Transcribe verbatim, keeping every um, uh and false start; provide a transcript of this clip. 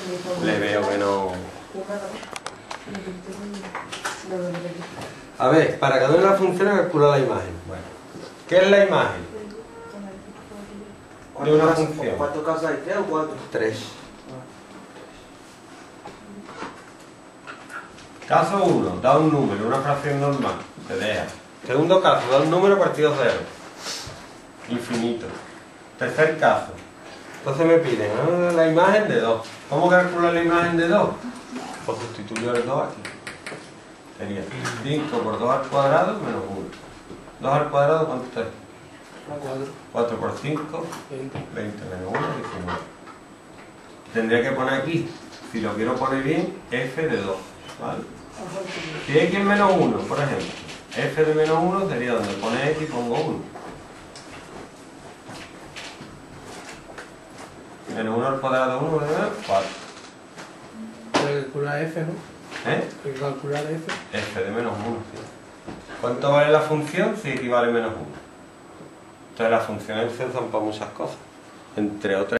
le veo que no... A ver, para cada una de las funciones calcula la imagen. Bueno, ¿qué es la imagen de una función? ¿Cuántos casos hay? ¿Tres o cuatro? Tres. Caso uno, da un número, una fracción normal, se deja. Segundo caso, da un número partido cero, infinito. Tercer caso, entonces me piden ¿no? la imagen de dos. ¿Cómo calcular la imagen de dos? Pues sustituyo el dos aquí. Sería cinco por dos al cuadrado menos uno. dos al cuadrado, ¿cuánto es? cuatro. cuatro por cinco, veinte menos uno, diecinueve. Tendría que poner aquí, si lo quiero poner bien, f de dos. ¿Vale? Si x es menos uno, por ejemplo, f de menos uno sería donde pone x y pongo uno. Menos uno al cuadrado, uno, cuatro. Hay que calcular f, ¿no? ¿Eh? Hay que calcular f. F de menos uno, sí. ¿Cuánto vale la función si equivale a menos uno? Entonces las funciones se usan para muchas cosas, entre otras.